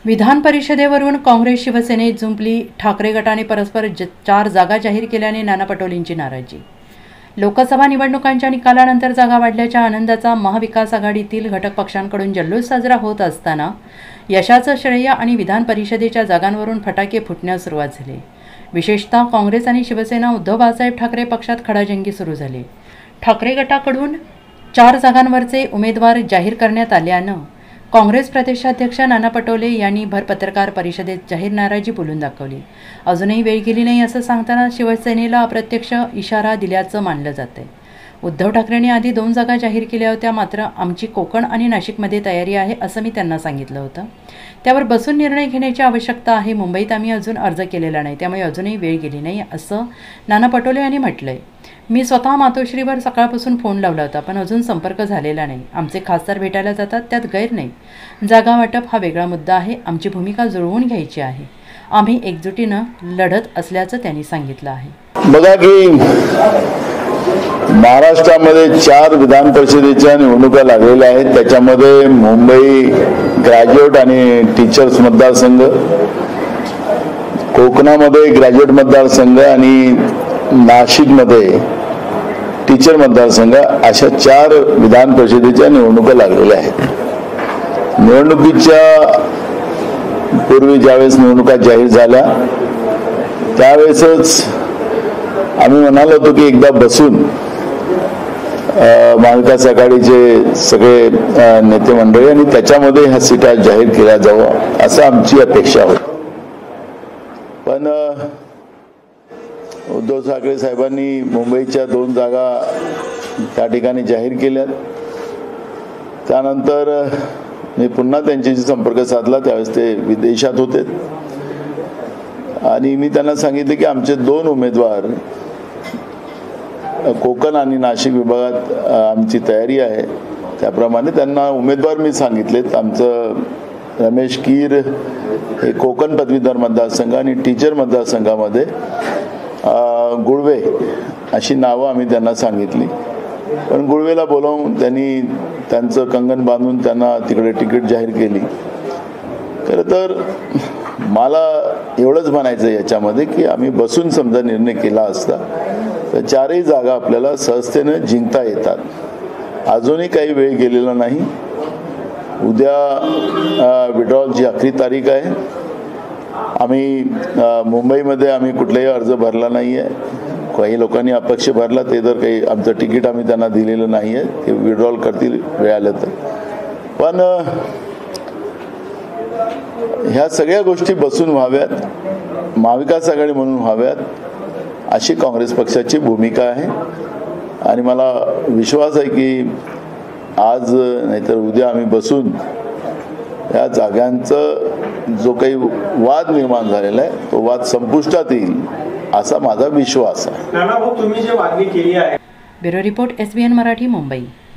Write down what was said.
विधान परिषदेवरून काँग्रेस शिवसेनेत जुंपली. ठाकरे गटाने परस्पर 4 जागा जाहीर केल्याने नाना पटोलेंची नाराजी. लोकसभा निवडणुकांच्या निकालानंतर जागा वाढल्याच्या आनंदाचा महाविकास आघाडीतील घटक पक्षांकडून जल्लोष साजरा होत असताना यशाचं श्रेय आणि विधान परिषदेच्या जागांवरून फटाके फुटण्यास सुरुवात झाली. विशेषतः काँग्रेस आणि शिवसेना उद्धव बाळासाहेब ठाकरे पक्षात खडाजंगी सुरू झाली. ठाकरे गटाकडून 4 जागांवरचे उमेदवार जाहीर करण्यात आल्यानं काँग्रेस प्रदेशाध्यक्ष नाना पटोले यांनी भर पत्रकार परिषदेत जाहीर नाराजी बोलून दाखवली. अजूनही वेळ गेली नाही असं सांगताना शिवसेनेला अप्रत्यक्ष इशारा दिल्याचं मानलं जातंय. उद्धव ठाकरेंनी आधी 2 जागा जाहीर केल्या होत्या, मात्र आमची कोकण आणि नाशिकमध्ये तयारी आहे असं मी त्यांना सांगितलं होतं. त्यावर बसून निर्णय घेण्याची आवश्यकता आहे. मुंबईत आम्ही अजून अर्ज केलेला नाही, त्यामुळे अजूनही वेळ गेली नाही असं नाना पटोले यांनी म्हटलंय. मी स्वतः मातोश्रीवर सकाळपासून फोन लावला होता, पण अजून संपर्क झालेला नाही. आमचे खासदार भेटायला जातात, त्यात गैर नाही. जागा वाटप हा वेगळा मुद्दा आहे. आमची भूमिका जुळवून घ्यायची आहे. आम्ही एकजुटीनं लढत असल्याचं त्यांनी सांगितलं आहे. बघा की महाराष्ट्रामध्ये 4 विधान परिषदेच्या निवडणुका लागलेल्या आहेत. त्याच्यामध्ये मुंबई ग्रॅज्युएट आणि टीचर्स मतदारसंघ, कोकणामध्ये ग्रॅज्युएट मतदारसंघ आणि नाशिकमध्ये टीचर मतदारसंघ, अशा 4 विधान परिषदेच्या निवडणुका लागलेल्या आहेत. निवडणुकीच्या पूर्वी ज्यावेळेस निवडणुका जाहीर झाल्या त्यावेळेसच आम्ही म्हणालो होतो की एकदा बसून महाविकास आघाडीचे सगळे नेते मंडळी आणि त्याच्यामध्ये ह्या सीटा जाहीर केल्या जावं असं आमची अपेक्षा होती. पण उद्धव ठाकरे साहेबांनी मुंबईच्या 2 जागा त्या ठिकाणी जाहीर केल्यात. त्यानंतर मी पुन्हा त्यांच्याशी संपर्क साधला, त्यावेळेस ते विदेशात होते आणि मी त्यांना सांगितले की आमचे 2 उमेदवार कोकण आणि नाशिक विभागात आमची तयारी आहे. त्याप्रमाणे त्यांना उमेदवार मी सांगितलेत. आमचं रमेश कीर हे कोकण पदवीधर मतदारसंघ आणि टीचर मतदारसंघामध्ये गुळवे अशी नावं आम्ही त्यांना सांगितली. पण गुळवेला बोलावून त्यांनी त्यांचं कंगन बांधून त्यांना तिकडे तिकीट जाहीर केली. खरं तर मला एवढंच म्हणायचं याच्यामध्ये की आम्ही बसून समजा निर्णय केला असता तर 4ही जागा आपल्याला सहजतेनं जिंकता येतात. अजूनही काही वेळ गेलेला नाही. उद्या विड्रॉलची आखरी तारीख आहे. आम्ही मुंबईमध्ये आम्ही कुठलाही अर्ज भरला नाही आहे. काही लोकांनी अपक्ष भरला, ते जर काही आमचं तिकीट आम्ही त्यांना दिलेलं नाही आहे, ते विड्रॉल करतील वेळ आलं तर. पण ह्या सगळ्या गोष्टी बसून व्हाव्यात, महाविकास आघाडी म्हणून व्हाव्यात अशी काँग्रेस पक्षाची भूमिका आहे. आणि मला विश्वास आहे की आज नाहीतर उद्या आम्ही बसून या जागांचं जो काही वाद निर्माण झालेला आहे तो वाद संपुष्टात येईल असा माझा विश्वास आहे. Bureau report SBN Marathi, Mumbai.